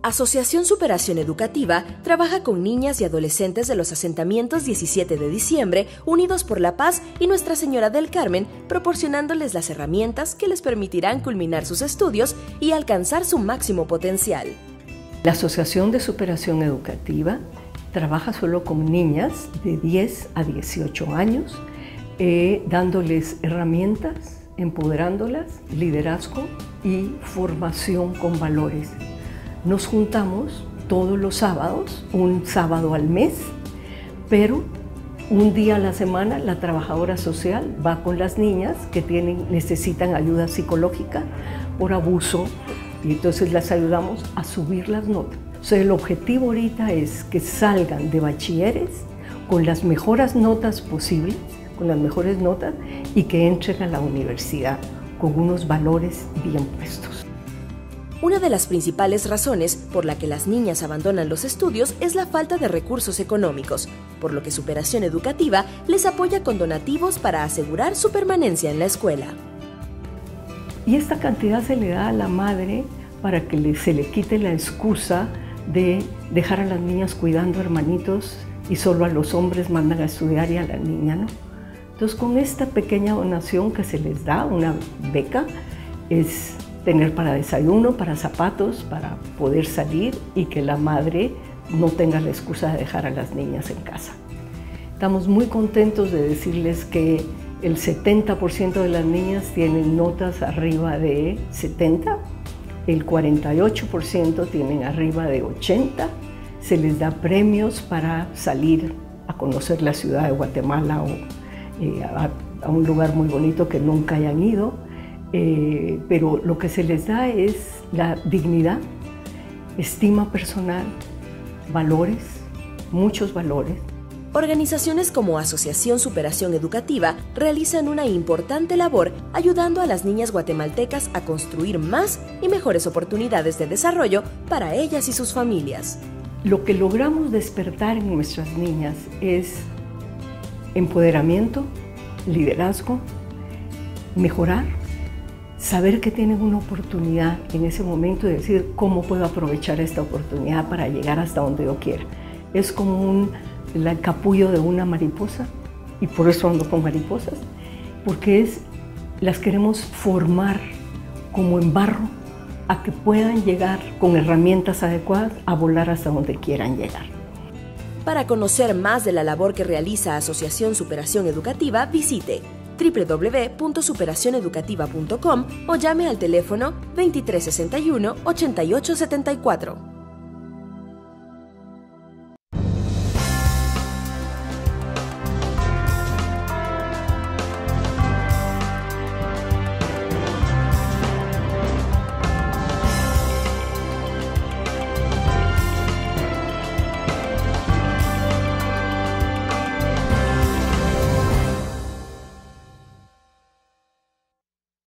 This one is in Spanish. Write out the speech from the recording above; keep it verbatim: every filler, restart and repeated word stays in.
Asociación Superación Educativa trabaja con niñas y adolescentes de los asentamientos diecisiete de diciembre, Unidos por la Paz y Nuestra Señora del Carmen, proporcionándoles las herramientas que les permitirán culminar sus estudios y alcanzar su máximo potencial. La Asociación de Superación Educativa trabaja solo con niñas de diez a dieciocho años, eh, dándoles herramientas, empoderándolas, liderazgo y formación con valores. Nos juntamos todos los sábados, un sábado al mes, pero un día a la semana la trabajadora social va con las niñas que tienen, necesitan ayuda psicológica por abuso y entonces las ayudamos a subir las notas. O sea, el objetivo ahorita es que salgan de bachilleres con las mejores notas posibles, con las mejores notas y que entren a la universidad con unos valores bien puestos. Una de las principales razones por la que las niñas abandonan los estudios es la falta de recursos económicos, por lo que Superación Educativa les apoya con donativos para asegurar su permanencia en la escuela. Y esta cantidad se le da a la madre para que le, se le quite la excusa de dejar a las niñas cuidando hermanitos y solo a los hombres mandan a estudiar y a la niña no. Entonces, con esta pequeña donación que se les da, una beca, es tener para desayuno, para zapatos, para poder salir y que la madre no tenga la excusa de dejar a las niñas en casa. Estamos muy contentos de decirles que el setenta por ciento de las niñas tienen notas arriba de setenta, el cuarenta y ocho por ciento tienen arriba de ochenta, se les da premios para salir a conocer la ciudad de Guatemala o eh, a, a un lugar muy bonito que nunca hayan ido. Eh, pero lo que se les da es la dignidad, estima personal, valores, muchos valores. Organizaciones como Asociación Superación Educativa realizan una importante labor ayudando a las niñas guatemaltecas a construir más y mejores oportunidades de desarrollo para ellas y sus familias. Lo que logramos despertar en nuestras niñas es empoderamiento, liderazgo, mejorar, saber que tienen una oportunidad en ese momento y decir cómo puedo aprovechar esta oportunidad para llegar hasta donde yo quiera. Es como un, el capullo de una mariposa y por eso ando con mariposas, porque es, las queremos formar como en barro a que puedan llegar con herramientas adecuadas a volar hasta donde quieran llegar. Para conocer más de la labor que realiza Asociación Superación Educativa, visite doble u doble u doble u punto superación educativa punto com o llame al teléfono veintitrés sesenta y uno, ochenta y ocho setenta y cuatro.